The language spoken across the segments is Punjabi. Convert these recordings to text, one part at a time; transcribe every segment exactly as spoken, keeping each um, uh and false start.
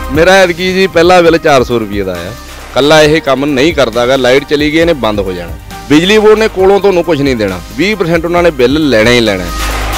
मेरा एतकी जी पहला बिल चार सौ रुपये का आया। कला यह काम नहीं करता गा, लाइट चली गई इन्हें बंद हो जाना। बिजली बोर्ड ने कोलों तो कुछ नहीं देना, बीस परसेंट उन्होंने बिल लेना ही लेना।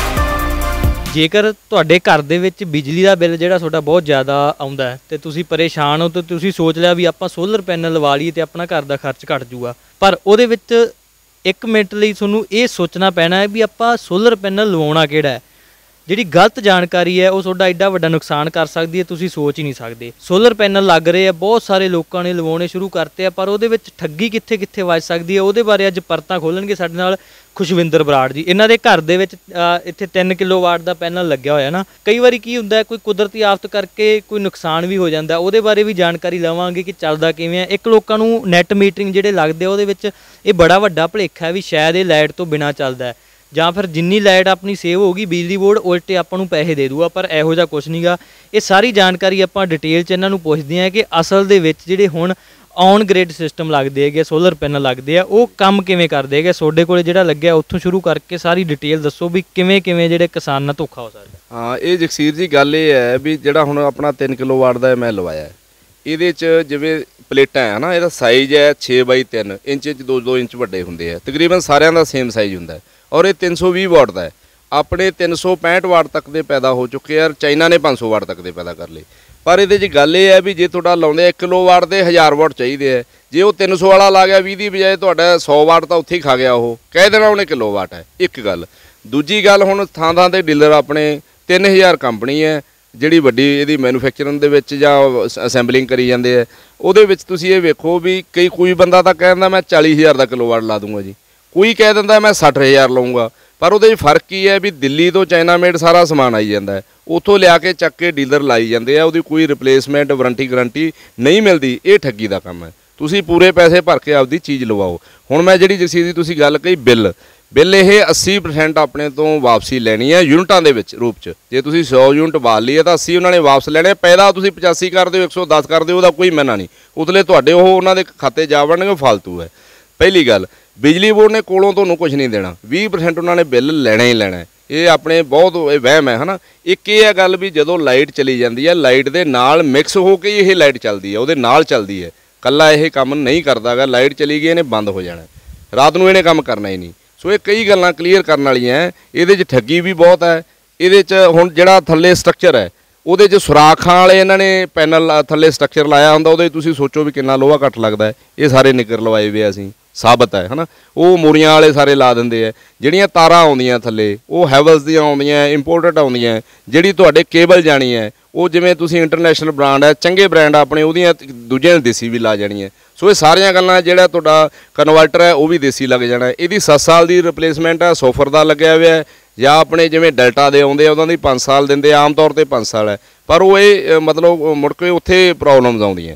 जेकर तुहाडे घर दे विच बिजली का बिल जिहड़ा तुहाडा बहुत ज़्यादा आउंदा है ते तुसीं परेशान हो तो तुसीं सोच लिया भी आपां सोलर पैनल लवा लईए ते अपना घर दा खर्च घट जूगा, पर उहदे विच एक मिनट लई तुहानूं ये सोचना पैना है भी आपां सोलर पैनल लवाउणा किहड़ा है। जिहड़ी गलत जानकारी है वो तुहाडा एडा वड्डा नुकसान कर सकती है, तुसीं सोच ही नहीं सकते। सोलर पैनल लग रहे हैं, बहुत सारे लोगों ने लवाउणे शुरू करते हैं, पर उहदे विच ठगी कित्थे कित्थे वज सकती है उहदे बारे अज परतां खोलणगे साडे नाल खुशविंदर बराड़ जी। इन्हां दे घर दे विच इत्थे तीन किलो वाट का पैनल लग्या होया ना। कई वारी की हुंदा है कोई कुदरती आफत करके कोई नुकसान भी हो जाता, उहदे बारे भी जानकारी लवांगे कि चलदा किवें है। एक लोकां नूं नैट मीटरिंग जिहड़े लगदे उहदे विच ये बड़ा वड्डा भुलेखा है भी शायद ये लाइट तो बिना चलदा है, ਜਾਂ फिर जिन्नी लाइट अपनी सेव होगी बिजली बोर्ड उल्टे ਆਪਾਂ ਨੂੰ ਪੈਸੇ ਦੇ ਦੂਗਾ, पर ਇਹੋ ਜਿਹਾ ਕੁਛ ਨਹੀਂਗਾ। ਇਹ ਸਾਰੀ ਜਾਣਕਾਰੀ ਆਪਾਂ ਡਿਟੇਲ 'ਚ ਇਹਨਾਂ ਨੂੰ ਪੁੱਛਦੇ ਹਾਂ ਕਿ ਅਸਲ ਦੇ ਵਿੱਚ ਜਿਹੜੇ ਹੁਣ ਔਨ ਗ੍ਰਿਡ ਸਿਸਟਮ ਲੱਗਦੇ ਹੈਗੇ, ਸੋਲਰ ਪੈਨਲ ਲੱਗਦੇ ਆ, ਉਹ ਕੰਮ ਕਿਵੇਂ ਕਰਦੇ ਹੈਗੇ। ਤੁਹਾਡੇ ਕੋਲ ਜਿਹੜਾ ਲੱਗਿਆ ਉੱਥੋਂ ਸ਼ੁਰੂ ਕਰਕੇ ਸਾਰੀ ਡਿਟੇਲ ਦੱਸੋ ਵੀ ਕਿਵੇਂ ਕਿਵੇਂ ਜਿਹੜੇ ਕਿਸਾਨ ਨਾਲ ਧੋਖਾ ਹੋ ਸਕਦਾ। ਹਾਂ, ਇਹ ਜਗਸੀਰ ਜੀ ਗੱਲ ਇਹ ਹੈ ਵੀ ਜਿਹੜਾ ਹੁਣ ਆਪਣਾ ਤਿੰਨ ਕਿਲੋ ਵਾਟ ਦਾ ਮੈਂ ਲਵਾਇਆ, ਇਹਦੇ 'ਚ ਜਿਵੇਂ ਪਲੇਟਾਂ ਹੈ ਨਾ, ਇਹਦਾ ਸਾਈਜ਼ ਹੈ ਛੇ ਬਾਈ ਤਿੰਨ ਇੰਚ 'ਚ ਦੋ ਦੋ ਇੰਚ ਵੱਡੇ ਹੁੰਦੇ ਆ, ਤਕਰੀਬਨ ਸਾਰਿਆਂ ਦਾ ਸੇਮ ਸਾਈਜ਼ ਹੁੰਦਾ ਹੈ। और ये तीन सौ भी वाट का है, अपने तीन सौ पैंठ वाट तक के पैदा हो चुके हैं, चाइना ने पाँच सौ वाट तक के पैदा कर लिए। पर ये गल ये है भी जे तुहाडा लाउंदे एक किलो वाट के हज़ार वाट चाहिए है, जे वो तीन सौ वाला ला गया बीस की बजाय तुहाडा सौ वाट तो उत्थे ही खा गया, वो कह देना उन्हें किलो वाट है। एक गल दूजी गल हुण थां थां ते डीलर अपने तीन हज़ार कंपनी है जिहड़ी वड्डी इहदी मैਨੂਫੈਕਚਰਿੰਗ दे विच जां असैंबलिंग करी जांदे है, उहदे विच तुसीं इह वेखो भी कई कोई बंदा तां कहंदा मैं चाली हज़ार का किलो वाट ला दूंगा जी, कोई कह दिंदा मैं सठ हज़ार लाऊंगा। पर वो फर्क की है भी दिल्ली तो चाइना मेड सारा समान आई जाता है, उतों लिया के चक के डीलर लाई जाते हैं, वो कोई रिप्लेसमेंट वारंटी गारंटी नहीं मिलती। ये ठगी का काम है, तुसीं पूरे पैसे भर के आपकी चीज़ लवाओ। हुण मैं जिहड़ी जसीर दी तुसीं गल कही बिल बिल ये अस्सी परसेंट अपने तो वापसी लैनी है यूनिटां दे विच रूप च। जे तुसीं सौ यूनिट बाल ली है तो अस्सी उन्होंने वापस लैने, पैदा तुसीं पचासी कर दिओ एक सौ दस कर दिओ, उहदा कोई मैना नहीं, उतले तुहाडे ओह उन्हां दे खाते जा वड़नगे, फालतू है। पहली गल बिजली बोर्ड ने कोलों तो कुछ नहीं देना, बीस परसेंट उन्होंने बिल लेना ही लेना है। ये अपने बहुत वहम है है ना। एक ये गल भी जदों लाइट चली जाती है, लाइट के नाल मिक्स होकर ये लाइट चलती है, वो नाल चलती है, कला यह काम नहीं करता गा। लाइट चली गई इन्हें बंद हो जाना, रात को इन्हें काम करना ही नहीं। सो ये कई गल्लां क्लीयर करने वालियां हैं, ये ठगी भी बहुत है। ये हुण जिहड़ा थल्ले स्ट्रक्चर है ਉਹਦੇ 'ਚ ਸੁਰਾਖਾਂ ਵਾਲੇ ਇਹਨਾਂ ਨੇ ਪੈਨਲ ਥੱਲੇ ਸਟਰਕਚਰ ਲਾਇਆ ਹੁੰਦਾ, ਉਹਦੇ ਤੁਸੀਂ ਸੋਚੋ ਵੀ ਕਿੰਨਾ ਲੋਹਾ ਘੱਟ ਲੱਗਦਾ ਹੈ। ਇਹ ਸਾਰੇ ਨਿੱਕਰ ਲਵਾਏ ਵੇ ਅਸੀਂ, ਸਾਬਤ ਹੈ ਹੈ ਨਾ। ਉਹ ਮੂਰੀਆਂ ਵਾਲੇ ਸਾਰੇ ਲਾ ਦਿੰਦੇ ਆ। ਜਿਹੜੀਆਂ ਤਾਰਾਂ ਆਉਂਦੀਆਂ ਥੱਲੇ ਉਹ ਹੈਵਲਸ ਦੀਆਂ ਆਉਂਦੀਆਂ, ਇੰਪੋਰਟਡ ਆਉਂਦੀਆਂ। ਜਿਹੜੀ ਤੁਹਾਡੇ ਕੇਬਲ ਜਾਣੀ ਹੈ ਉਹ ਜਿਵੇਂ ਤੁਸੀਂ ਇੰਟਰਨੈਸ਼ਨਲ ਬ੍ਰਾਂਡ ਹੈ, ਚੰਗੇ ਬ੍ਰਾਂਡ ਆਪਣੇ ਉਹਦੀਆਂ ਦੂਜਿਆਂ ਨੇ ਦੇਸੀ ਵੀ ਲਾ ਜਾਣੀ ਹੈ। ਸੋ ਇਹ ਸਾਰੀਆਂ ਗੱਲਾਂ, ਜਿਹੜਾ ਤੁਹਾਡਾ ਕਨਵਰਟਰ ਹੈ ਉਹ ਵੀ ਦੇਸੀ ਲੱਗ ਜਾਣਾ। ਇਹਦੀ ਸੱਤ ਸਾਲ ਦੀ ਰਿਪਲੇਸਮੈਂਟ ਹੈ, ਸੋਫਰ ਦਾ ਲੱਗਿਆ ਹੋਇਆ ਹੈ, ਜਾਂ ਆਪਣੇ ਜਿਵੇਂ ਡੈਲਟਾ ਦੇ ਆਉਂਦੇ ਆ ਉਹਨਾਂ ਦੀ ਪੰਜ ਸਾਲ ਦਿੰਦੇ, ਆਮ ਤੌਰ 'ਤੇ ਪੰਜ ਸਾਲ ਹੈ। पर वो ये मतलब मुड़ के उत्थे प्रॉब्लम्स आउंदियां।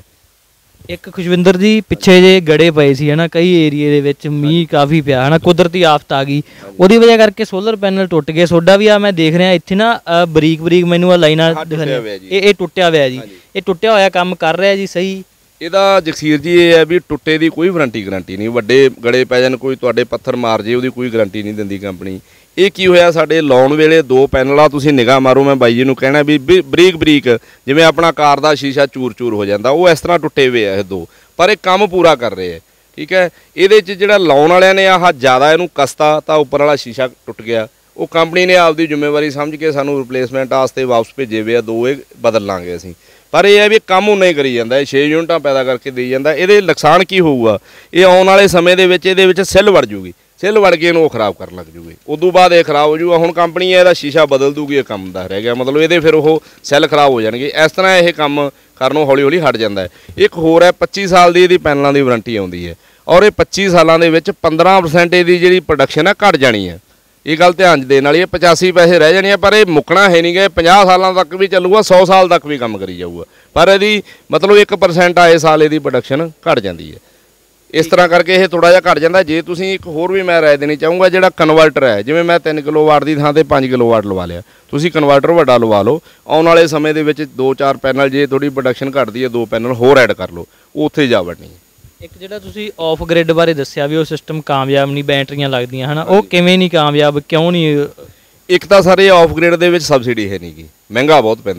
एक खुशविंदर जी पिछे जे गड़े पे सी है ना, कई एरिए दे विच मींह काफ़ी पिया है ना, कुदरती आफत आ गई, उहदी वजह करके सोलर पैनल टुट गए। सोडा भी आ मैं देख रहा इत्थे ना बरीक बरीक मैनू आ लाइनां दिखणियां, ये टुटिया होया जी, ये टुटिया होया काम कर रहा जी सही। ਇਹਦਾ ਜਗਸੀਰ ਜੀ ਇਹ ਹੈ ਵੀ ਟੁੱਟੇ ਦੀ ਕੋਈ ਵਾਰੰਟੀ ਗਰੰਟੀ ਨਹੀਂ, ਵੱਡੇ ਗੜੇ ਪੈ ਜਾਣ, ਕੋਈ ਤੁਹਾਡੇ ਪੱਥਰ ਮਾਰ ਜੇ, ਉਹਦੀ ਕੋਈ ਗਰੰਟੀ ਨਹੀਂ ਦਿੰਦੀ ਕੰਪਨੀ। ਇਹ ਕੀ ਹੋਇਆ ਸਾਡੇ ਲਾਉਣ ਵੇਲੇ ਦੋ ਪੈਨਲਾਂ ਤੁਸੀਂ ਨਿਗਾਹ ਮਾਰੋ, ਮੈਂ ਬਾਈ ਜੀ ਨੂੰ ਕਹਿਣਾ ਵੀ ਬਰੀਕ ਬਰੀਕ ਜਿਵੇਂ ਆਪਣਾ ਕਾਰ ਦਾ ਸ਼ੀਸ਼ਾ ਚੂਰ ਚੂਰ ਹੋ ਜਾਂਦਾ, ਉਹ ਇਸ ਤਰ੍ਹਾਂ ਟੁੱਟੇ ਹੋਏ ਆ ਇਹ ਦੋ, ਪਰ ਇਹ ਕੰਮ ਪੂਰਾ ਕਰ ਰਹੇ ਆ। ਠੀਕ ਹੈ, ਇਹਦੇ 'ਚ ਜਿਹੜਾ ਲਾਉਣ ਵਾਲਿਆਂ ਨੇ ਆਹ ਜ਼ਿਆਦਾ ਇਹਨੂੰ ਕਸਤਾ ਤਾਂ ਉੱਪਰ ਵਾਲਾ ਸ਼ੀਸ਼ਾ ਟੁੱਟ ਗਿਆ। ਉਹ ਕੰਪਨੀ ਨੇ ਆਪਦੀ ਜ਼ਿੰਮੇਵਾਰੀ ਸਮਝ ਕੇ ਸਾਨੂੰ ਰਿਪਲੇਸਮੈਂਟ ਵਾਸਤੇ ਵਾਪਸ ਭੇਜੇ ਵੇ ਆ, ਦੋ ਇਹ ਬਦਲ ਲਾਂਗੇ ਅਸੀਂ। पर यह है भी काम उन्ना ही करी जाता है, छे यूनिटां पैदा करके दी जाता। ये नुकसान की होगा, ये आने वाले समय के सिल वड़ जूगी, सिल वड़ के इन्हों खराब कर लग जूगी, उदों बाद ये खराब हो जूगा। हुण कंपनी है इसका शीशा बदल दूगी, ये काम दा रह गया, मतलब ये फिर वो सिल खराब हो जाएंगे। इस तरह यह काम करनों हौली हौली हट जाता है। एक होर है पच्ची साल की पैनलों की वारंटी आती है, और ये पच्ची सालों के पंद्रह परसेंट ये जी प्रोडक्शन है घट जानी है। ये गल ध्यान देने वाली है, पचासी पैसे रह जाने, पर यह मुकना है नहीं गए, पचास सालों तक भी चलूगा, सौ साल तक भी काम करी जाऊगा, पर यदि मतलब एक परसेंट आए साल ये प्रोडक्शन घट जाती है। इस तरह करके ये थोड़ा जिहा घट जाता। जे तुसीं एक होर भी मैं राय देनी चाहूँगा, जिहड़ा कन्वर्टर है, जिवें मैं तीन किलो वाट की थां ते पाँच किलो वाट लवा लिया, तुसीं कन्वर्टर वड्डा लवा लो, आने वाले समय दे विच दो चार पैनल जे थोड़ी प्रोडक्शन घटदी है, दो पैनल होर ऐड कर लो, उत्थे जा वड़नी है। एक जिहड़ा तुसीं ऑफ ग्रिड बारे दस्सिया भी वो सिस्टम कामयाब नहीं, बैटरियां लगदियां है ना, वो किवें नहीं कामयाब, क्यों नहीं? एक तो सारे ऑफ ग्रिड दे विच सबसिडी है नहीं गी, महंगा बहुत पैंदा है।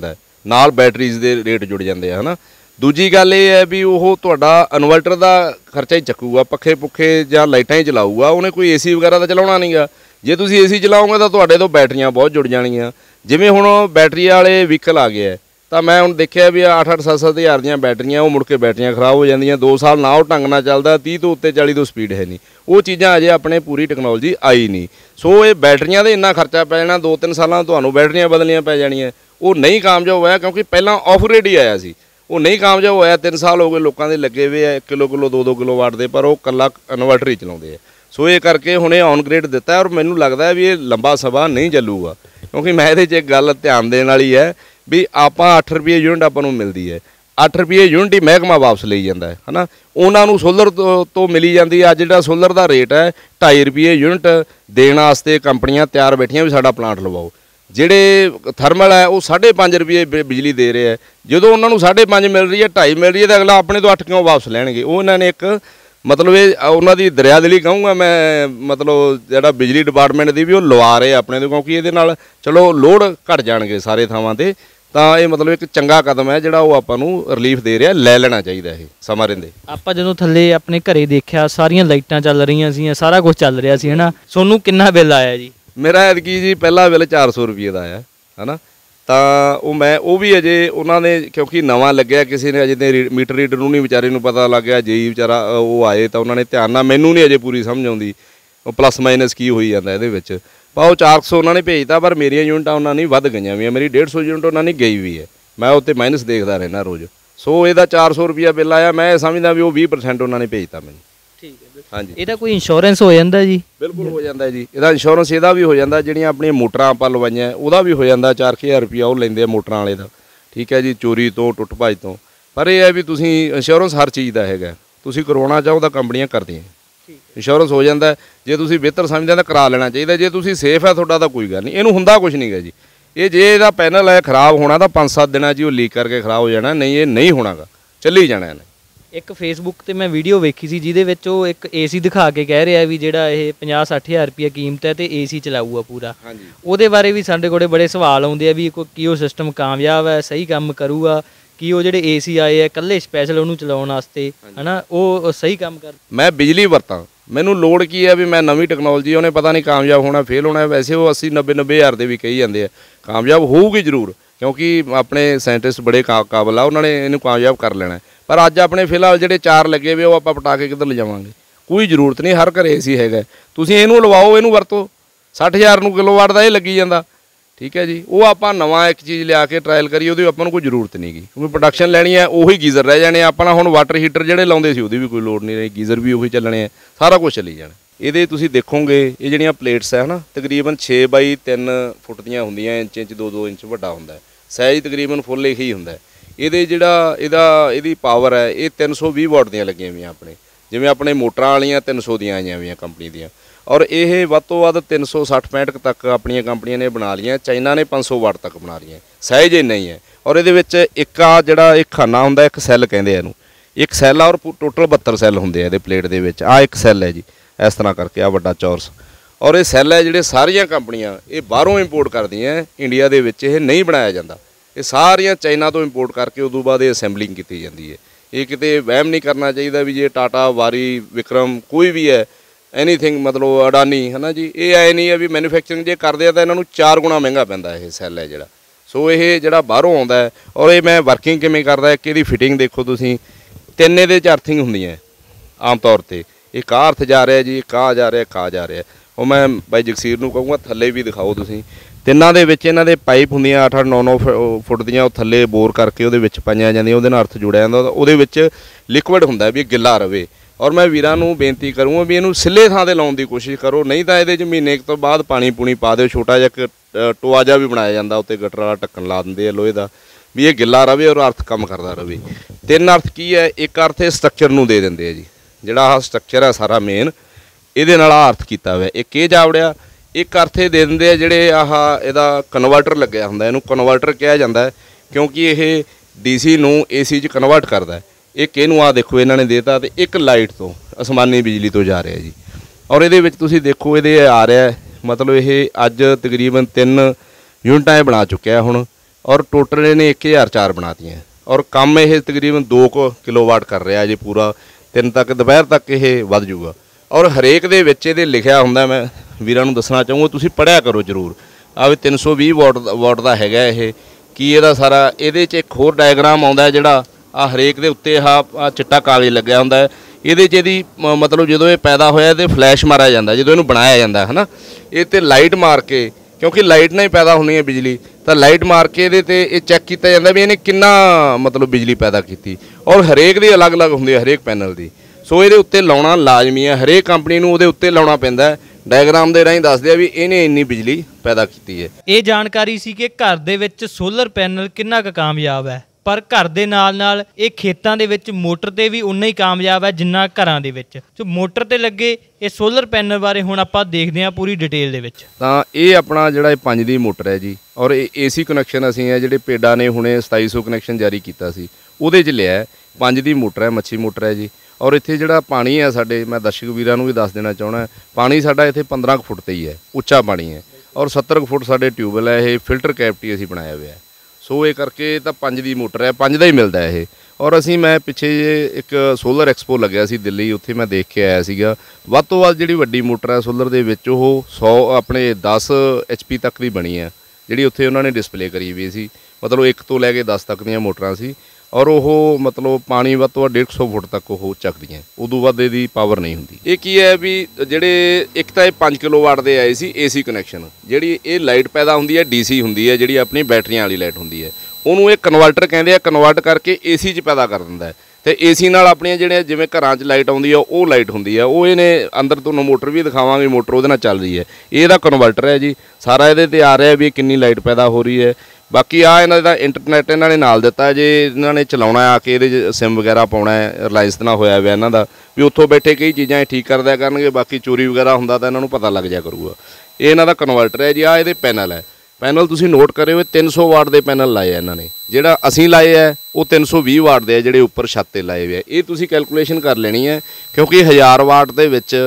ਨਾਲ ਬੈਟਰੀਜ਼ ਦੇ ਰੇਟ ਜੁੜ ਜਾਂਦੇ ਆ, ਹੈ ਨਾ। ਦੂਜੀ ਗੱਲ ਇਹ ਹੈ ਵੀ ਉਹ ਤੁਹਾਡਾ ਇਨਵਰਟਰ ਦਾ ਖਰਚਾ ਹੀ ਚੱਕੂਗਾ, ਪੱਖੇ ਪੁੱਖੇ ਜਾਂ ਲਾਈਟਾਂ ਹੀ ਚਲਾਊਗਾ, ਉਹਨੇ ਕੋਈ ਏਸੀ ਵਗੈਰਾ ਤਾਂ ਚਲਾਉਣਾ ਨਹੀਂਗਾ। ਜੇ ਤੁਸੀਂ ਏਸੀ ਚਲਾਓਗੇ ਤਾਂ ਤੁਹਾਡੇ ਤੋਂ ਬੈਟਰੀਆਂ ਬਹੁਤ ਜੁੜ ਜਾਣਗੀਆਂ। ਜਿਵੇਂ ਹੁਣ ਬੈਟਰੀ ਵਾਲੇ ਵਹੀਕਲ ਆ ਗਏ ਹੈ, ਤਾਂ ਮੈਂ ਹੁਣ ਦੇਖਿਆ ਵੀ ਅੱਠ ਅੱਠ ਸੱਤ ਸੱਤ ਹਜ਼ਾਰ ਦੀਆਂ ਬੈਟਰੀਆਂ, ਉਹ ਮੁੜ ਕੇ ਬੈਟਰੀਆਂ ਖਰਾਬ ਹੋ ਜਾਂਦੀਆਂ, ਦੋ ਸਾਲ ਨਾ ਉਹ ਢੰਗ ਨਾਲ ਚੱਲਦਾ, ਤੀਹ ਤੋਂ ਉੱਤੇ ਚਾਲੀ ਤੋਂ ਸਪੀਡ ਹੈ ਨਹੀਂ। ਉਹ ਚੀਜ਼ਾਂ ਅਜੇ ਆਪਣੇ ਪੂਰੀ ਟੈਕਨੋਲੋਜੀ ਆਈ ਨਹੀਂ। ਸੋ ਇਹ ਬੈਟਰੀਆਂ ਦੇ ਇੰਨਾ ਖਰਚਾ ਪੈ ਜਾਣਾ, ਦੋ ਤਿੰਨ ਸਾਲਾਂ ਤੁਹਾਨੂੰ ਬੈਟਰੀਆਂ ਬਦਲਣੀਆਂ ਪੈ ਜਾਣੀਆਂ। ਉਹ ਨਹੀਂ ਕਾਮਯਾਬ ਹੋਇਆ ਕਿਉਂਕਿ ਪਹਿਲਾਂ ਆਫਗ੍ਰੇਡ ਹੀ ਆਇਆ ਸੀ, ਉਹ ਨਹੀਂ ਕਾਮਯਾਬ ਹੋਇਆ। ਤਿੰਨ ਸਾਲ ਹੋ ਗਏ ਲੋਕਾਂ ਦੇ ਲੱਗੇ ਹੋਏ ਆ ਕਿਲੋ ਕਿਲੋ ਦੋ ਦੋ ਕਿਲੋ ਵਾਟ ਦੇ, ਪਰ ਉਹ ਇਕੱਲਾ ਇਨਵਰਟਰ ਹੀ ਚਲਾਉਂਦੇ ਆ। ਸੋ ਇਹ ਕਰਕੇ ਹੁਣ ਇਹ ਔਨਗ੍ਰੇਡ ਦਿੱਤਾ, ਔਰ ਮੈਨੂੰ ਲੱਗਦਾ ਵੀ ਇਹ ਲੰਬਾ ਸਮਾਂ ਨਹੀਂ ਚੱਲੂਗਾ, ਕਿਉਂਕਿ ਮੈਂ ਇਹਦੇ 'ਚ ਇੱਕ ਗੱਲ ਧਿਆਨ ਦੇਣ ਵਾਲੀ ਹੈ ਵੀ ਆਪਾਂ ਅੱਠ ਰੁਪਏ ਯੂਨਿਟ ਆਪਾਂ ਨੂੰ ਮਿਲਦੀ ਹੈ, ਅੱਠ ਰੁਪਏ ਯੂਨਿਟ ਹੀ ਮਹਿਕਮਾ ਵਾਪਸ ਲਈ ਜਾਂਦਾ ਹੈ, ਹੈ ਨਾ। ਉਹਨਾਂ ਨੂੰ ਸੋਲਰ ਤੋਂ ਤੋਂ ਮਿਲੀ ਜਾਂਦੀ ਹੈ। ਅੱਜ ਜਿਹੜਾ ਸੋਲਰ ਦਾ ਰੇਟ ਹੈ ਢਾਈ ਰੁਪਏ ਯੂਨਿਟ ਦੇਣ ਵਾਸਤੇ ਕੰਪਨੀਆਂ ਤਿਆਰ ਬੈਠੀਆਂ ਵੀ ਸਾਡਾ ਪਲਾਂਟ ਲਵਾਓ। ਜਿਹੜੇ ਥਰਮਲ ਹੈ ਉਹ ਸਾਢੇ ਪੰਜ ਰੁਪਏ ਬਿਜਲੀ ਦੇ ਰਹੇ ਹੈ। ਜਦੋਂ ਉਹਨਾਂ ਨੂੰ ਸਾਢੇ ਪੰਜ ਮਿਲ ਰਹੀ ਹੈ, ਢਾਈ ਮਿਲ ਰਹੀ ਹੈ, ਤਾਂ ਅਗਲਾ ਆਪਣੇ ਤੋਂ ਅੱਠ ਕਿਉਂ ਵਾਪਸ ਲੈਣਗੇ। ਉਹ ਇਹਨਾਂ ਨੇ ਇੱਕ ਮਤਲਬ ਇਹ ਉਹਨਾਂ ਦੀ ਦਰਿਆਦਿਲੀ ਕਹੂੰਗਾ ਮੈਂ, ਮਤਲਬ ਜਿਹੜਾ ਬਿਜਲੀ ਡਿਪਾਰਟਮੈਂਟ ਦੀ ਵੀ ਉਹ ਲਵਾ ਰਹੇ ਆਪਣੇ ਤੋਂ, ਕਿਉਂਕਿ ਇਹਦੇ ਨਾਲ ਚਲੋ ਲੋਡ ਘਟ ਜਾਣਗੇ ਸਾਰੇ ਥਾਵਾਂ 'ਤੇ। ਤਾਂ ਇਹ ਮਤਲਬ ਇੱਕ ਚੰਗਾ ਕਦਮ ਹੈ ਜਿਹੜਾ ਉਹ ਆਪਾਂ ਨੂੰ ਰਿਲੀਫ ਦੇ ਰਿਹਾ, ਲੈ ਲੈਣਾ ਚਾਹੀਦਾ ਇਹ ਸਮਾਂ ਰਹਿੰਦੇ। ਆਪਾਂ ਜਦੋਂ ਥੱਲੇ ਆਪਣੇ ਘਰੇ ਦੇਖਿਆ, ਸਾਰੀਆਂ ਲਾਈਟਾਂ ਚੱਲ ਰਹੀਆਂ ਸੀ, ਸਾਰਾ ਕੁਝ ਚੱਲ ਰਿਹਾ ਸੀ, ਹੈ ਨਾ। ਤੁਹਾਨੂੰ ਕਿੰਨਾ ਬਿੱਲ ਆਇਆ ਜੀ? ਮੇਰਾ ਐਤਕੀ ਜੀ ਪਹਿਲਾ ਬਿੱਲ ਚਾਰ ਸੌ ਰੁਪਏ ਦਾ ਆਇਆ, ਹੈ ਨਾ। ਤਾਂ ਉਹ ਮੈਂ ਉਹ ਵੀ ਅਜੇ ਉਹਨਾਂ ਨੇ ਕਿਉਂਕਿ ਨਵਾਂ ਲੱਗਿਆ, ਕਿਸੇ ਨੇ ਅਜੇ ਤੇ ਮੀਟਰ ਰੀਡਰ ਨੂੰ ਨਹੀਂ ਵਿਚਾਰੇ ਨੂੰ ਪਤਾ ਲੱਗ ਗਿਆ, ਜੇਈ ਵਿਚਾਰਾ ਉਹ ਆਏ ਤਾਂ ਉਹਨਾਂ ਨੇ ਧਿਆਨ ਨਾਲ, ਮੈਨੂੰ ਨਹੀਂ ਅਜੇ ਪੂਰੀ ਸਮਝ ਆਉਂਦੀ ਉਹ ਪਲੱਸ ਮਾਈਨਸ ਕੀ ਹੋਈ ਜਾਂਦਾ ਇਹਦੇ ਵਿੱਚ। ਪਰ ਉਹ ਚਾਰ ਸੌ ਉਹਨਾਂ ਨੇ ਭੇਜਤਾ, ਪਰ ਮੇਰੀਆਂ ਯੂਨਿਟਾਂ ਉਹਨਾਂ ਨੇ ਵੱਧ ਗਈਆਂ ਵੀ, ਮੇਰੀ ਡੇਢ ਸੌ ਯੂਨਿਟ ਉਹਨਾਂ ਨੇ ਗਈ ਵੀ ਹੈ, ਮੈਂ ਉੱਤੇ ਮਾਈਨਸ ਦੇਖਦਾ ਰਹਿਣਾ ਰੋਜ਼। ਸੋ ਇਹਦਾ ਚਾਰ ਸੌ ਰੁਪਇਆ ਬਿੱਲ ਆਇਆ, ਮੈਂ ਸਮਝਦਾ ਵੀ ਉਹ ਵੀਹ ਪਰਸੈਂਟ ਉਹਨਾਂ ਨੇ ਭੇਜਤਾ ਮੈਨੂੰ। ਠੀਕ ਹੈ, ਹਾਂਜੀ। ਇਹਦਾ ਕੋਈ ਇੰਸ਼ੋਰੈਂਸ ਹੋ ਜਾਂਦਾ ਜੀ? ਬਿਲਕੁਲ ਹੋ ਜਾਂਦਾ ਜੀ, ਇਹਦਾ ਇੰਸ਼ੋਰੈਂਸ ਇਹਦਾ ਵੀ ਹੋ ਜਾਂਦਾ। ਜਿਹੜੀਆਂ ਆਪਣੀਆਂ ਮੋਟਰਾਂ ਆਪਾਂ ਲਵਾਈਆਂ ਉਹਦਾ ਵੀ ਹੋ ਜਾਂਦਾ, ਚਾਰ ਕੁ ਹਜ਼ਾਰ ਰੁਪਇਆ ਉਹ ਲੈਂਦੇ ਆ ਮੋਟਰਾਂ ਵਾਲੇ ਦਾ, ਠੀਕ ਹੈ ਜੀ, ਚੋਰੀ ਤੋਂ ਟੁੱਟ ਭੱਜ ਤੋਂ। ਪਰ ਇਹ ਹੈ ਵੀ ਤੁਸੀਂ ਇੰਸ਼ੋਰੈਂਸ ਹਰ ਚੀਜ਼ ਦਾ ਹੈਗਾ, ਤੁਸੀਂ ਕਰਵਾਉਣਾ ਚਾਹੋ ਤਾਂ ਕੰਪਨੀਆਂ ਕਰਦੀਆਂ, ਇੰਸ਼ੋਰੈਂਸ ਹੋ ਜਾਂਦਾ। ਜੇ ਤੁਸੀਂ ਬਿਹਤਰ ਸਮਝਦੇ ਤਾਂ ਕਰਾ ਲੈਣਾ ਚਾਹੀਦਾ। ਜੇ ਤੁਸੀਂ ਸੇਫ ਹੈ ਤੁਹਾਡਾ ਤਾਂ ਕੋਈ ਗੱਲ ਨਹੀਂ, ਇਹਨੂੰ ਹੁੰਦਾ ਕੁਝ ਨਹੀਂ ਗਾ ਜੀ। ਇਹ ਜੇ ਇਹਦਾ ਪੈਨਲ ਹੈ ਖਰਾਬ ਹੋਣਾ ਤਾਂ ਪੰਜ ਸੱਤ ਦਿਨਾਂ 'ਚ ਉਹ ਲੀਕ ਕਰਕੇ ਖਰਾਬ ਹੋ ਜਾਣਾ, ਨਹੀਂ ਇਹ ਨਹੀਂ ਹੋਣਾਗਾ, ਚੱਲੀ ਜਾਣਾ ਇਹਨੇ। ਇੱਕ ਫੇਸਬੁੱਕ ਤੇ ਮੈਂ ਵੀਡੀਓ ਵੇਖੀ ਸੀ ਜਿਹਦੇ ਵਿੱਚ ਉਹ ਇੱਕ ਏਸੀ ਦਿਖਾ ਕੇ ਕਹਿ ਰਿਹਾ ਵੀ ਜਿਹੜਾ ਇਹ ਪੰਜਾਹ ਸੱਠ ਹਜ਼ਾਰ ਰੁਪਏ ਕੀਮਤ ਹੈ ਤੇ ਏਸੀ ਚਲਾਊਗਾ ਪੂਰਾ। ਹਾਂਜੀ। ਉਹਦੇ ਬਾਰੇ ਵੀ ਸਾਡੇ ਕੋਲੇ ਬੜੇ ਸਵਾਲ ਆਉਂਦੇ ਆ ਵੀ ਕੋਈ ਕੀ ਉਹ ਸਿਸਟਮ ਕਾਮਯਾਬ ਹੈ, ਸਹੀ ਕੰਮ ਕਰੂਗਾ, ਕੀ ਉਹ ਜਿਹੜੇ ਏਸੀ ਆਏ ਆ ਇਕੱਲੇ ਸਪੈਸ਼ਲ ਉਹਨੂੰ ਚਲਾਉਣ ਵਾਸਤੇ, ਹਨਾ, ਉਹ ਸਹੀ ਕੰਮ ਕਰ। ਮੈਂ ਬਿਜਲੀ ਵਰਤਾਂ, ਮੈਨੂੰ ਲੋੜ ਕੀ ਹੈ ਵੀ ਮੈਂ ਨਵੀਂ ਟੈਕਨੋਲੋਜੀ, ਉਹਨੇ ਪਤਾ ਨਹੀਂ ਕਾਮਯਾਬ ਹੋਣਾ ਫੇਲ ਹੋਣਾ। ਵੈਸੇ ਉਹ ਅੱਸੀ ਨੱਬੇ ਨੱਬੇ ਹਜ਼ਾਰ ਦੇ ਵੀ ਕਹੀ ਜਾਂਦੇ ਆ, ਕਾਮਯਾਬ ਹੋਊਗੀ ਜ਼ਰੂਰ, ਕਿਉਂਕਿ ਆਪਣੇ ਸਾਇੰਟਿਸਟ ਬੜੇ ਕਾ ਕਾਬਲ ਆ, ਉਹਨਾਂ ਨੇ ਇਹਨੂੰ ਕਾਮਯਾਬ ਕਰ ਲੈਣਾ। ਪਰ ਅੱਜ ਆਪਣੇ ਫਿਲਹਾਲ ਜਿਹੜੇ ਚਾਰ ਲੱਗੇ ਵੇ ਉਹ ਆਪਾਂ ਪਟਾ ਕੇ ਕਿੱਧਰ ਲਿਜਾਵਾਂਗੇ? ਕੋਈ ਜ਼ਰੂਰਤ ਨਹੀਂ, ਹਰ ਘਰ ਏਸੀ ਹੈਗਾ, ਤੁਸੀਂ ਇਹਨੂੰ ਲਵਾਓ, ਇਹਨੂੰ ਵਰਤੋ। ਸੱਠ ਹਜ਼ਾਰ ਨੂੰ ਕਿਲੋ ਵਾਟ ਦਾ ਇਹ ਲੱਗੀ ਜਾਂਦਾ, ਠੀਕ ਹੈ ਜੀ। ਉਹ ਆਪਾਂ ਨਵਾਂ ਇੱਕ ਚੀਜ਼ ਲਿਆ ਕੇ ਟਰਾਇਲ ਕਰੀਏ, ਉਹਦੀ ਆਪਾਂ ਨੂੰ ਕੋਈ ਜ਼ਰੂਰਤ ਨਹੀਂ ਗੀ, ਕਿਉਂਕਿ ਪ੍ਰੋਡਕਸ਼ਨ ਲੈਣੀ ਹੈ ਉਹੀ ਗੀਜ਼ਰ ਰਹਿ ਜਾਣੇ। ਆਪਣਾ ਹੁਣ ਵਾਟਰ ਹੀਟਰ ਜਿਹੜੇ ਲਾਉਂਦੇ ਸੀ ਉਹਦੀ ਵੀ ਕੋਈ ਲੋੜ ਨਹੀਂ ਰਹੀ, ਗੀਜ਼ਰ ਵੀ ਉਹੀ ਚੱਲਣੇ ਆ, ਸਾਰਾ ਕੁਝ ਚੱਲੀ ਜਾਣਾ। ਇਹਦੇ ਤੁਸੀਂ ਦੇਖੋਗੇ ਇਹ ਜਿਹੜੀਆਂ ਪਲੇਟਸ ਹੈ ਨਾ, ਤਕਰੀਬਨ ਛੇ ਬਾਈ ਤਿੰਨ ਫੁੱਟ ਦੀਆਂ ਹੁੰਦੀਆਂ, ਇੰਚ ਇੰਚ ਦੋ ਦੋ ਇੰਚ ਵੱਡਾ ਹੁੰਦਾ, ਸਾਈਜ਼ ਤਕਰੀਬਨ ਫੁੱਲ ਇਹੀ ਹੁੰਦਾ। ਇਹਦੇ ਜਿਹੜਾ ਇਹਦਾ ਇਹਦੀ ਪਾਵਰ ਹੈ ਇਹ ਤਿੰਨ ਸੌ ਵੀਹ ਵਾਟ ਦੀਆਂ ਲੱਗੀਆਂ ਹੋਈਆਂ ਆਪਣੇ, ਜਿਵੇਂ ਆਪਣੇ ਮੋਟਰਾਂ ਵਾਲੀਆਂ ਤਿੰਨ ਸੌ ਦੀਆਂ ਆਈਆਂ ਹੋਈਆਂ ਕੰਪਨੀ ਦੀਆਂ। ਔਰ ਇਹ ਵੱਧ ਤੋਂ ਵੱਧ ਤਿੰਨ ਸੌ ਸੱਠ ਪੈਂਹਠ ਤੱਕ ਆਪਣੀਆਂ ਕੰਪਨੀਆਂ ਨੇ ਬਣਾ ਲਈਆਂ, ਚਾਈਨਾ ਨੇ ਪੰਜ ਸੌ ਵਾਟ ਤੱਕ ਬਣਾ ਲਈਆਂ, ਸਾਈਜ਼ ਇੰਨਾ ਹੀ ਹੈ। ਔਰ ਇਹਦੇ ਵਿੱਚ ਇੱਕ ਆ ਜਿਹੜਾ ਇੱਕ ਖਾਨਾ ਹੁੰਦਾ, ਇੱਕ ਸੈੱਲ ਕਹਿੰਦੇ ਆ ਇਹਨੂੰ, ਇੱਕ ਸੈੱਲ ਆ, ਔਰ ਟੋਟਲ ਬਹੱਤਰ ਸੈੱਲ ਹੁੰਦੇ ਆ ਇਹਦੇ ਪਲੇਟ ਦੇ ਵਿੱਚ। ਆ ਇੱਕ ਸੈੱਲ ਹੈ ਜੀ, ਇਸ ਤਰ੍ਹਾਂ ਕਰਕੇ ਆ ਵੱਡਾ ਚੌਰਸ। ਔਰ ਇਹ ਸੈੱਲ ਹੈ ਜਿਹੜੇ ਸਾਰੀਆਂ ਕੰਪਨੀਆਂ ਇਹ ਬਾਹਰੋਂ ਇੰਪੋਰਟ ਕਰਦੀਆਂ, ਇੰਡੀਆ ਦੇ ਵਿੱਚ ਇਹ ਨਹੀਂ ਬਣਾਇਆ ਜਾਂਦਾ, ਇਹ ਸਾਰੀਆਂ ਚਾਈਨਾ ਤੋਂ ਇੰਪੋਰਟ ਕਰਕੇ ਉਦੋਂ ਬਾਅਦ ਇਹ ਅਸੈਂਬਲਿੰਗ ਕੀਤੀ ਜਾਂਦੀ ਹੈ। ਇਹ ਕਿਤੇ ਵਹਿਮ ਨਹੀਂ ਕਰਨਾ ਚਾਹੀਦਾ ਵੀ ਜੇ ਟਾਟਾ, ਵਾਰੀ, ਵਿਕਰਮ ਕੋਈ ਵੀ ਹੈ, ਐਨੀਥਿੰਗ ਮਤਲਬ ਅਡਾਨੀ, ਹੈ ਨਾ ਜੀ, ਇਹ ਐ ਨਹੀਂ ਹੈ ਵੀ ਮੈਨੂਫੈਕਚਰਿੰਗ ਜੇ ਕਰਦੇ ਆ ਤਾਂ ਇਹਨਾਂ ਨੂੰ ਚਾਰ ਗੁਣਾ ਮਹਿੰਗਾ ਪੈਂਦਾ ਇਹ ਸੈੱਲ ਹੈ ਜਿਹੜਾ। ਸੋ ਇਹ ਜਿਹੜਾ ਬਾਹਰੋਂ ਆਉਂਦਾ ਹੈ, ਔਰ ਇਹ ਮੈਂ ਵਰਕਿੰਗ ਕਿਵੇਂ ਕਰਦਾ, ਇੱਕ ਇਹਦੀ ਫਿਟਿੰਗ ਦੇਖੋ ਤੁਸੀਂ, ਤਿੰਨ ਇਹਦੇ 'ਚ ਅਰਥਿੰਗ ਹੁੰਦੀਆਂ ਆਮ ਤੌਰ 'ਤੇ। ਇੱਕ ਆਹ ਅਰਥ ਜਾ ਰਿਹਾ ਜੀ, ਇੱਕ ਆਹ ਜਾ ਰਿਹਾ, ਇੱਕ ਆਹ ਜਾ ਰਿਹਾ। ਉਹ ਮੈਂ ਬਾਈ ਜਗਸੀਰ ਨੂੰ ਕਹੂੰਗਾ ਥੱਲੇ ਵੀ ਦਿਖਾਓ ਤੁਸੀਂ, ਤਿੰਨਾਂ ਦੇ ਵਿੱਚ ਇਹਨਾਂ ਦੇ ਪਾਈਪ ਹੁੰਦੀਆਂ ਅੱਠ ਅੱਠ ਨੌ ਨੌ ਫੁੱਟ ਦੀਆਂ, ਉਹ ਥੱਲੇ ਬੋਰ ਕਰਕੇ ਉਹਦੇ ਵਿੱਚ ਪਾਈਆਂ ਜਾਂਦੀਆਂ, ਉਹਦੇ ਨਾਲ ਅਰਥ ਜੁੜਿਆ ਜਾਂਦਾ, ਉਹਦੇ ਵਿੱਚ ਲਿਕੁਇਡ ਹੁੰਦਾ ਵੀ ਗਿੱਲਾ ਰਵੇ। ਔਰ ਮੈਂ ਵੀਰਾਂ ਨੂੰ ਬੇਨਤੀ ਕਰੂੰਗਾ ਵੀ ਇਹਨੂੰ ਸਿੱਲੇ ਥਾਂ 'ਤੇ ਲਾਉਣ ਦੀ ਕੋਸ਼ਿਸ਼ ਕਰੋ, ਨਹੀਂ ਤਾਂ ਇਹਦੇ 'ਚ ਮਹੀਨੇ ਤੋਂ ਬਾਅਦ ਪਾਣੀ ਪੂਣੀ ਪਾ ਦਿਓ, ਛੋਟਾ ਜਿਹਾ ਇੱਕ ਟੋਆ ਜਿਹਾ ਵੀ ਬਣਾਇਆ ਜਾਂਦਾ, ਉੱਤੇ ਗਟਰ ਵਾਲਾ ਢੱਕਣ ਲਾ ਦਿੰਦੇ ਆ ਲੋਹੇ ਦਾ, ਵੀ ਇਹ ਗਿੱਲਾ ਰਵੇ ਔਰ ਅਰਥ ਕੰਮ ਕਰਦਾ ਰਵੇ। ਤਿੰਨ ਅਰਥ ਕੀ ਹੈ, ਇੱਕ ਅਰਥ ਇਹ ਸਟਰਕਚਰ ਨੂੰ ਦੇ ਦਿੰਦੇ ਆ ਜੀ, ਜਿਹੜਾ ਆਹ ਸਟਰਕਚਰ ਹੈ ਸਾਰਾ ਮੇਨ, ਇਹਦੇ ਨਾਲ ਆਹ ਅਰਥ ਕੀਤਾ ਹੋਇਆ, ਇੱਕ ਇਹ ਜਾਵੜਿਆ। ਇੱਕ ਅਰਥ ਇਹ ਦੇ ਦਿੰਦੇ ਆ ਜਿਹੜੇ ਆਹ ਇਹਦਾ ਕਨਵਰਟਰ ਲੱਗਿਆ ਹੁੰਦਾ, ਇਹਨੂੰ ਕਨਵਰਟਰ ਕਿਹਾ ਜਾਂਦਾ ਕਿਉਂਕਿ ਇਹ ਡੀ ਸੀ ਨੂੰ ਏ ਸੀ 'ਚ ਕਨਵਰਟ ਕਰਦਾ। ਇੱਕ ਇਹਨੂੰ ਆਹ ਦੇਖੋ ਇਹਨਾਂ ਨੇ ਦੇਤਾ, ਅਤੇ ਇੱਕ ਲਾਈਟ ਤੋਂ ਅਸਮਾਨੀ ਬਿਜਲੀ ਤੋਂ ਜਾ ਰਿਹਾ ਜੀ। ਔਰ ਇਹਦੇ ਵਿੱਚ ਤੁਸੀਂ ਦੇਖੋ ਇਹਦੇ ਆ ਰਿਹਾ, ਮਤਲਬ ਇਹ ਅੱਜ ਤਕਰੀਬਨ ਤਿੰਨ ਯੂਨਿਟਾਂ ਇਹ ਬਣਾ ਚੁੱਕਿਆ ਹੁਣ, ਔਰ ਟੋਟਲ ਇਹਨੇ ਇੱਕ ਹਜ਼ਾਰ ਚਾਰ ਬਣਾਤੀਆਂ ਔਰ ਕੰਮ ਇਹ ਤਕਰੀਬਨ ਦੋ ਕੁ ਕਿਲੋਵਾਟ ਕਰ ਰਿਹਾ ਜੀ ਪੂਰਾ ਤਿੰਨ ਤੱਕ ਦੁਪਹਿਰ ਤੱਕ ਇਹ ਵੱਧ ਜੂਗਾ। ਔਰ ਹਰੇਕ ਦੇ ਵਿੱਚ ਇਹਦੇ ਲਿਖਿਆ ਹੁੰਦਾ, ਮੈਂ ਵੀਰਾਂ ਨੂੰ ਦੱਸਣਾ ਚਾਹੂੰਗਾ ਤੁਸੀਂ ਪੜ੍ਹਿਆ ਕਰੋ ਜ਼ਰੂਰ, ਆ ਵੀ ਤਿੰਨ ਸੌ ਵੀਹ ਵਾਟ ਵਾਟ ਦਾ ਹੈਗਾ ਇਹ, ਕੀ ਇਹਦਾ ਸਾਰਾ ਇਹਦੇ 'ਚ ਇੱਕ ਹੋਰ ਡਾਇਗਰਾਮ ਆਉਂਦਾ ਜਿਹੜਾ ਆ ਹਰੇਕ ਦੇ ਉੱਤੇ ਆਹ ਚਿੱਟਾ ਕਾਗਜ਼ ਲੱਗਿਆ ਹੁੰਦਾ ਹੈ, ਇਹਦੇ 'ਚ ਇਹਦੀ ਮਤਲਬ ਜਦੋਂ ਇਹ ਪੈਦਾ ਹੋਇਆ ਤੇ ਫਲੈਸ਼ ਮਾਰਿਆ ਜਾਂਦਾ ਜਦੋਂ ਇਹਨੂੰ ਬਣਾਇਆ ਜਾਂਦਾ ਹੈ ਨਾ, ਇਹ 'ਤੇ ਲਾਈਟ ਮਾਰ ਕੇ, ਕਿਉਂਕਿ ਲਾਈਟ ਨਾਲ ਹੀ ਪੈਦਾ ਹੋਣੀ ਹੈ ਬਿਜਲੀ, ਤਾਂ ਲਾਈਟ ਮਾਰ ਕੇ ਇਹਦੇ 'ਤੇ ਇਹ ਚੈੱਕ ਕੀਤਾ ਜਾਂਦਾ ਵੀ ਇਹਨੇ ਕਿੰਨਾ ਮਤਲਬ ਬਿਜਲੀ ਪੈਦਾ ਕੀਤੀ। ਔਰ ਹਰੇਕ ਦੀ ਅਲੱਗ-ਅਲੱਗ ਹੁੰਦੀ ਹੈ ਹਰੇਕ ਪੈਨਲ ਦੀ, ਸੋ ਇਹਦੇ ਉੱਤੇ ਲਾਉਣਾ ਲਾਜ਼ਮੀ ਹੈ, ਹਰੇਕ ਕੰਪਨੀ ਨੂੰ ਉਹਦੇ ਉੱਤੇ ਲਾਉਣਾ ਪੈਂਦਾ, ਡਾਇਗਰਾਮ ਦੇ ਰਾਹੀਂ ਦੱਸਦੇ ਆ ਵੀ ਇਹਨੇ ਇੰਨੀ ਬਿਜਲੀ ਪੈਦਾ ਕੀਤੀ ਹੈ। ਇਹ ਜਾਣਕਾਰੀ ਸੀ ਕਿ ਘਰ ਦੇ ਵਿੱਚ ਸੋਲਰ ਪੈਨਲ ਕਿੰਨਾ ਕੁ ਕਾਮਯਾਬ ਹੈ, ਪਰ ਘਰ ਦੇ ਨਾਲ ਨਾਲ ਇਹ ਖੇਤਾਂ ਦੇ ਵਿੱਚ ਮੋਟਰ ਤੇ ਵੀ ਉਨਾ ਹੀ ਕਾਮਯਾਬ ਹੈ ਜਿੰਨਾ ਘਰਾਂ ਦੇ ਵਿੱਚ। ਜੋ ਮੋਟਰ ਤੇ ਲੱਗੇ ਇਹ ਸੋਲਰ ਪੈਨਲ ਬਾਰੇ ਹੁਣ ਆਪਾਂ ਦੇਖਦੇ ਹਾਂ ਪੂਰੀ ਡਿਟੇਲ ਦੇ ਵਿੱਚ। ਤਾਂ ਇਹ ਆਪਣਾ ਜਿਹੜਾ ਇਹ ਪੰਜ ਦੀ ਮੋਟਰ ਹੈ ਜੀ, ਔਰ ਇਹ ਏਸੀ ਕਨੈਕਸ਼ਨ ਅਸੀਂ ਹੈ ਜਿਹੜੇ ਪੇਡਾ ਨੇ ਹੁਣੇ ਸਤਾਈ ਸੌ ਕਨੈਕਸ਼ਨ ਜਾਰੀ ਕੀਤਾ ਸੀ ਉਹਦੇ 'ਚ ਲਿਆ, ਪੰਜ ਦੀ ਮੋਟਰ ਹੈ, ਮੱਛੀ ਮੋਟਰ ਹੈ ਜੀ। ਔਰ ਇੱਥੇ ਜਿਹੜਾ ਪਾਣੀ ਹੈ ਸਾਡੇ, ਮੈਂ ਦਰਸ਼ਕ ਵੀਰਾਂ ਨੂੰ ਵੀ ਦੱਸ ਦੇਣਾ ਚਾਹੁੰਦਾ, ਪਾਣੀ ਸਾਡਾ ਇੱਥੇ ਪੰਦਰਾਂ ਕੁ ਫੁੱਟ 'ਤੇ ਹੀ ਹੈ, ਉੱਚਾ ਪਾਣੀ ਹੈ, ਔਰ ਸੱਤਰ ਕੁ ਫੁੱਟ ਸਾਡੇ ਟਿਊਬਵੈੱਲ ਹੈ, ਇਹ ਫਿਲਟਰ ਕੈਵਿਟੀ ਅਸੀਂ ਬਣਾਇਆ ਹੋਇਆ। ਸੋ ਇਹ ਕਰਕੇ ਤਾਂ ਪੰਜ ਦੀ ਮੋਟਰ ਹੈ, ਪੰਜ ਦਾ ਹੀ ਮਿਲਦਾ ਇਹ। ਔਰ ਅਸੀਂ ਮੈਂ ਪਿੱਛੇ ਜੇ ਇੱਕ ਸੋਲਰ ਐਕਸਪੋ ਲੱਗਿਆ ਸੀ ਦਿੱਲੀ, ਉੱਥੇ ਮੈਂ ਦੇਖ ਕੇ ਆਇਆ ਸੀਗਾ, ਵੱਧ ਤੋਂ ਵੱਧ ਜਿਹੜੀ ਵੱਡੀ ਮੋਟਰ ਹੈ ਸੋਲਰ ਦੇ ਵਿੱਚ ਉਹ ਸੌ ਆਪਣੇ ਦਸ ਐਚ ਪੀ ਤੱਕ ਦੀ ਬਣੀ ਹੈ, ਜਿਹੜੀ ਉੱਥੇ ਉਹਨਾਂ ਨੇ ਡਿਸਪਲੇ ਕਰੀ ਹੋਈ ਸੀ, ਮਤਲਬ ਇੱਕ ਤੋਂ ਲੈ ਕੇ ਦਸ ਤੱਕ ਦੀਆਂ ਮੋਟਰਾਂ ਸੀ। ਔਰ ਉਹ ਮਤਲਬ ਪਾਣੀ ਵੱਧ ਤੋਂ ਵੱਧ ਡੇਢ ਸੌ ਫੁੱਟ ਤੱਕ ਉਹ ਚੱਕਦੀਆਂ, ਉਦੋਂ ਵੱਧ ਇਹਦੀ ਪਾਵਰ ਨਹੀਂ ਹੁੰਦੀ। ਇਹ ਕੀ ਹੈ ਵੀ ਜਿਹੜੇ ਇੱਕ ਤਾਂ ਇਹ ਪੰਜ ਕਿਲੋਵਾਟ ਦੇ ਆਏ ਸੀ ਏਸੀ ਕਨੈਕਸ਼ਨ, ਜਿਹੜੀ ਇਹ ਲਾਈਟ ਪੈਦਾ ਹੁੰਦੀ ਹੈ ਡੀਸੀ ਹੁੰਦੀ ਹੈ, ਜਿਹੜੀ ਆਪਣੀ ਬੈਟਰੀਆਂ ਵਾਲੀ ਲਾਈਟ ਹੁੰਦੀ ਹੈ, ਉਹਨੂੰ ਇਹ ਕਨਵਰਟਰ ਕਹਿੰਦੇ ਆ, ਕਨਵਰਟ ਕਰਕੇ ਏਸੀ 'ਚ ਪੈਦਾ ਕਰ ਦਿੰਦਾ ਹੈ। ਤੇ ਏਸੀ ਨਾਲ ਆਪਣੀਆਂ ਜਿਹੜੀਆਂ ਜਿਵੇਂ ਘਰਾਂ 'ਚ ਲਾਈਟ ਆਉਂਦੀ ਆ ਉਹ ਲਾਈਟ ਹੁੰਦੀ ਆ, ਉਹ ਇਹਨੇ ਅੰਦਰ ਤੁਹਾਨੂੰ ਮੋਟਰ ਵੀ ਦਿਖਾਵਾਂਗੇ, ਮੋਟਰ ਉਹਦੇ ਨਾਲ ਚੱਲ ਰਹੀ ਹੈ, ਇਹਦਾ ਕਨਵਰਟਰ ਹੈ ਜੀ, ਸਾਰਾ ਇਹਦੇ 'ਤੇ ਆ ਰਿਹਾ ਵੀ ਕਿੰਨੀ ਲਾਈਟ ਪੈਦਾ ਹੋ ਰਹੀ ਹੈ। ਬਾਕੀ ਆ ਇਹਨਾਂ ਦਾ ਇੰਟਰਨੈਟ ਇਹਨਾਂ ਨੇ ਨਾਲ ਦਿੱਤਾ, ਜੇ ਇਹਨਾਂ ਨੇ ਚਲਾਉਣਾ ਆ ਕੇ ਇਹਦੇ 'ਚ ਸਿਮ ਵਗੈਰਾ ਪਾਉਣਾ ਹੈ, ਰਿਲਾਇੰਸ ਨਾਲ ਹੋਇਆ ਹੋਇਆ ਇਹਨਾਂ ਦਾ ਵੀ ਉੱਥੋਂ ਬੈਠੇ ਕਈ ਚੀਜ਼ਾਂ ਇਹ ਠੀਕ ਕਰ ਦਿਆ ਕਰਨਗੇ, ਬਾਕੀ ਚੋਰੀ ਵਗੈਰਾ ਹੁੰਦਾ ਤਾਂ ਇਹਨਾਂ ਨੂੰ ਪਤਾ ਲੱਗ ਜਾ ਕਰੂਗਾ। ਇਹ ਇਹਨਾਂ ਦਾ ਕਨਵਰਟਰ ਹੈ ਜੀ। ਆ ਇਹਦੇ ਪੈਨਲ ਹੈ, ਪੈਨਲ ਤੁਸੀਂ ਨੋਟ ਕਰਿਓ ਤਿੰਨ ਸੌ ਵਾਟ ਦੇ ਪੈਨਲ ਲਾਏ ਆ ਇਹਨਾਂ ਨੇ, ਜਿਹੜਾ ਅਸੀਂ ਲਾਏ ਆ ਉਹ ਤਿੰਨ ਸੌ ਵੀਹ ਵਾਟ ਦੇ ਆ ਜਿਹੜੇ ਉੱਪਰ ਛੱਤ 'ਤੇ ਲਾਏ ਹੋਏ ਆ। ਇਹ ਤੁਸੀਂ ਕੈਲਕੂਲੇਸ਼ਨ ਕਰ ਲੈਣੀ ਹੈ, ਕਿਉਂਕਿ ਹਜ਼ਾਰ ਵਾਟ ਦੇ ਵਿੱਚ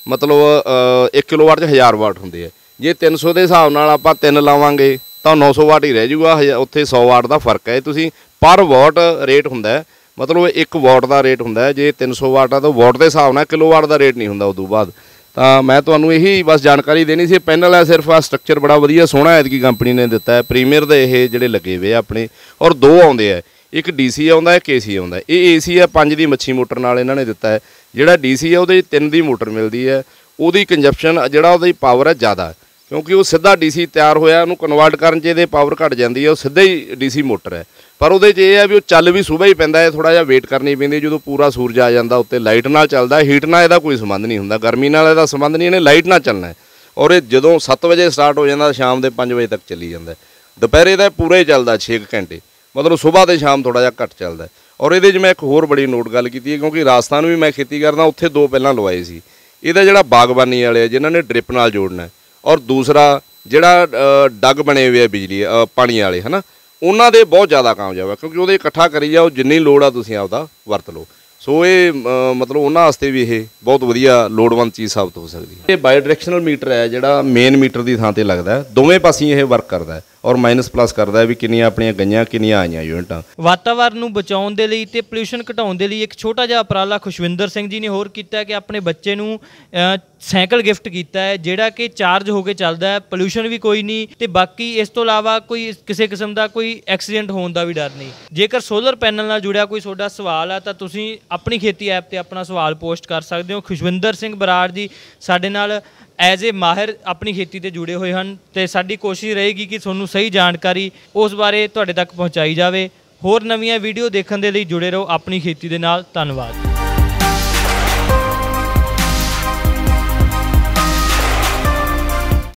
ਮਤਲਬ ਇੱਕ ਕਿਲੋਵਾਟ 'ਚ ਹਜ਼ਾਰ ਵਾਟ ਹੁੰਦੇ ਆ, ਜੇ ਤਿੰਨ ਸੌ ਦੇ ਹਿਸਾਬ ਨਾਲ ਆਪਾਂ ਤਿੰਨ ਲਾਵਾਂਗੇ ਤਾਂ ਨੌ ਸੌ ਵਾਟ ਹੀ ਰਹਿ ਜੂਗਾ, ਉੱਥੇ ਸੌ ਵਾਟ ਦਾ ਫਰਕ ਹੈ। ਤੁਸੀਂ ਪਰ ਵਾਟ ਰੇਟ ਹੁੰਦਾ, ਮਤਲਬ ਇੱਕ ਵਾਟ ਦਾ ਰੇਟ ਹੁੰਦਾ, ਜੇ ਤਿੰਨ ਸੌ ਵਾਟ ਆ ਤਾਂ ਵਾਟ ਦੇ ਹਿਸਾਬ ਨਾਲ ਕਿਲੋਵਾਟ ਦਾ ਰੇਟ ਨਹੀਂ ਹੁੰਦਾ ਉਦੋਂ ਬਾਅਦ। ਤਾਂ ਮੈਂ ਤੁਹਾਨੂੰ ਇਹੀ ਬਸ ਜਾਣਕਾਰੀ ਦੇਣੀ ਸੀ। ਪੈਨਲ ਹੈ ਸਿਰਫ, ਆ ਸਟਰਕਚਰ ਬੜਾ ਵਧੀਆ ਸੋਹਣਾ ਐਤਕੀ ਕੰਪਨੀ ਨੇ ਦਿੱਤਾ ਹੈ, ਪ੍ਰੀਮੀਅਰ ਦੇ ਇਹ ਜਿਹੜੇ ਲੱਗੇ ਹੋਏ ਆ ਆਪਣੇ, ਔਰ ਦੋ ਆਉਂਦੇ ਆ, ਇੱਕ ਡੀ ਸੀ ਆਉਂਦਾ, ਇੱਕ ਏ ਸੀ ਆਉਂਦਾ। ਇਹ ਏ ਸੀ ਹੈ ਪੰਜ ਦੀ ਮੱਛੀ ਮੋਟਰ ਨਾਲ ਇਹਨਾਂ ਨੇ ਦਿੱਤਾ ਹੈ, ਜਿਹੜਾ ਡੀ ਸੀ ਹੈ ਉਹਦੇ ਤਿੰਨ ਦੀ ਮੋਟਰ ਮਿਲਦੀ ਹੈ, ਉਹਦੀ ਕੰਜਪਸ਼ਨ ਜਿਹੜਾ ਉਹਦੀ ਪਾਵਰ ਹੈ ਜ਼ਿਆਦਾ, ਕਿਉਂਕਿ ਉਹ ਸਿੱਧਾ ਡੀ ਸੀ ਤਿਆਰ ਹੋਇਆ, ਉਹਨੂੰ ਕਨਵਰਟ ਕਰਨ 'ਚ ਇਹਦੇ ਪਾਵਰ ਘਟ ਜਾਂਦੀ ਹੈ, ਉਹ ਸਿੱਧਾ ਹੀ ਡੀ ਸੀ ਮੋਟਰ ਹੈ। ਪਰ ਉਹਦੇ 'ਚ ਇਹ ਹੈ ਵੀ ਉਹ ਚੱਲ ਵੀ ਸੁਬਾਹ ਹੀ ਪੈਂਦਾ ਹੈ, ਥੋੜ੍ਹਾ ਜਿਹਾ ਵੇਟ ਕਰਨੀ ਪੈਂਦੀ, ਜਦੋਂ ਪੂਰਾ ਸੂਰਜ ਆ ਜਾਂਦਾ ਉੱਤੇ ਲਾਈਟ ਨਾਲ ਚੱਲਦਾ, ਹੀਟ ਨਾਲ ਇਹਦਾ ਕੋਈ ਸੰਬੰਧ ਨਹੀਂ ਹੁੰਦਾ, ਗਰਮੀ ਨਾਲ ਇਹਦਾ ਸੰਬੰਧ ਨਹੀਂ, ਇਹਨੇ ਲਾਈਟ ਨਾਲ ਚੱਲਣਾ। ਔਰ ਇਹ ਜਦੋਂ ਸੱਤ ਵਜੇ ਸਟਾਰਟ ਹੋ ਜਾਂਦਾ ਸ਼ਾਮ ਦੇ ਪੰਜ ਵਜੇ ਤੱਕ ਚੱਲੀ ਜਾਂਦਾ, ਦੁਪਹਿਰੇ ਦਾ ਪੂਰਾ ਹੀ ਚੱਲਦਾ ਛੇ ਕੁ ਘੰਟੇ, ਮਤਲਬ ਸੁਬਾਹ ਤੇ ਸ਼ਾਮ ਥੋੜ੍ਹਾ ਜਿਹਾ ਘੱਟ ਚੱਲਦਾ। ਔਰ ਇਹਦੇ 'ਚ ਮੈਂ ਇੱਕ ਹੋਰ ਬੜੀ ਨੋਟ ਗੱਲ ਕੀਤੀ ਹੈ, ਕਿਉਂਕਿ ਰਾਜਸਥਾਨ ਵੀ ਮੈਂ ਖੇਤੀ ਕਰਦਾ, ਉੱਥੇ ਦੋ ਪਹਿਲਾਂ ਲਵਾਏ ਸੀ। ਇਹਦਾ ਜਿਹੜਾ ਬਾਗਬਾਨੀ ਵਾਲੇ ਆ ਜਿਨ੍ਹਾਂ ਨੇ ਡ੍ਰਿਪ ਨਾਲ ਜੋੜਨਾ, ਔਰ ਦੂਸਰਾ ਜਿਹੜਾ ਡੱਗ ਬਣੇ ਹੋਏ ਆ ਬਿਜਲੀ ਪਾਣੀ ਵਾਲੇ ਹੈ ਨਾ, ਉਹਨਾਂ ਦੇ ਬਹੁਤ ਜ਼ਿਆਦਾ ਕਾਮਯਾਬ ਹੈ, ਕਿਉਂਕਿ ਉਹਦੇ ਇਕੱਠਾ ਕਰੀ ਜਾਓ, ਜਿੰਨੀ ਲੋੜ ਆ ਤੁਸੀਂ ਆਪਦਾ ਵਰਤ ਲਓ। ਸੋ ਇਹ ਮਤਲਬ ਉਹਨਾਂ ਵਾਸਤੇ ਵੀ ਇਹ ਬਹੁਤ ਵਧੀਆ ਲੋੜਵੰਦ ਚੀਜ਼ ਸਾਬਤ ਹੋ ਸਕਦੀ ਹੈ। ਇਹ ਬਾਈ ਡਾਇਰੈਕਸ਼ਨਲ ਮੀਟਰ ਹੈ ਜਿਹੜਾ ਮੇਨ ਮੀਟਰ ਦੀ ਥਾਂ 'ਤੇ ਲੱਗਦਾ, ਦੋਵੇਂ ਪਾਸੇ ਇਹ ਵਰਕ ਕਰਦਾ ਹੈ, ਔਰ ਮਾਈਨਸ ਪਲੱਸ ਕਰਦਾ ਵੀ ਕਿੰਨੀਆਂ ਆਪਣੀਆਂ ਗਈਆਂ ਕਿੰਨੀਆਂ ਆਈਆਂ ਯੂਨਿਟਾਂ। ਵਾਤਾਵਰਨ ਨੂੰ ਬਚਾਉਣ ਦੇ ਲਈ ਤੇ ਪੋਲਿਊਸ਼ਨ ਘਟਾਉਣ ਦੇ ਲਈ ਇੱਕ ਛੋਟਾ ਜਿਹਾ ਉਪਰਾਲਾ ਖੁਸ਼ਵਿੰਦਰ ਸਿੰਘ ਜੀ ਨੇ ਹੋਰ ਕੀਤਾ ਕਿ ਆਪਣੇ ਬੱਚੇ ਨੂੰ ਸਾਈਕਲ ਗਿਫਟ ਕੀਤਾ ਹੈ, ਜਿਹੜਾ ਕਿ ਚਾਰਜ ਹੋ ਕੇ ਚੱਲਦਾ ਹੈ, ਪੋਲਿਊਸ਼ਨ ਵੀ ਕੋਈ ਨਹੀਂ, ਤੇ ਬਾਕੀ ਇਸ ਤੋਂ ਇਲਾਵਾ ਕੋਈ ਕਿਸੇ ਕਿਸਮ ਦਾ ਕੋਈ ਐਕਸੀਡੈਂਟ ਹੋਣ ਦਾ ਵੀ ਡਰ ਨਹੀਂ। ਜੇਕਰ ਸੋਲਰ ਪੈਨਲ ਨਾਲ ਜੁੜਿਆ ਕੋਈ ਤੁਹਾਡਾ ਸਵਾਲ ਹੈ ਤਾਂ ਤੁਸੀਂ ਆਪਣੀ ਖੇਤੀ ਐਪ 'ਤੇ ਆਪਣਾ ਸਵਾਲ ਪੋਸਟ ਕਰ ਸਕਦੇ ਹੋ। ਖੁਸ਼ਵਿੰਦਰ ਸਿੰਘ ਬਰਾੜ ਜੀ ਸਾਡੇ ਨਾਲ ਐਜ਼ ਏ ਮਾਹਿਰ ਆਪਣੀ ਖੇਤੀ 'ਤੇ ਜੁੜੇ ਹੋਏ ਹਨ, ਅਤੇ ਸਾਡੀ ਕੋਸ਼ਿਸ਼ ਰਹੇਗੀ ਕਿ ਤੁਹਾਨੂੰ ਸਹੀ ਜਾਣਕਾਰੀ ਉਸ ਬਾਰੇ ਤੁਹਾਡੇ ਤੱਕ ਪਹੁੰਚਾਈ ਜਾਵੇ। ਹੋਰ ਨਵੀਆਂ ਵੀਡੀਓ ਦੇਖਣ ਦੇ ਲਈ ਜੁੜੇ ਰਹੋ ਆਪਣੀ ਖੇਤੀ ਦੇ ਨਾਲ। ਧੰਨਵਾਦ।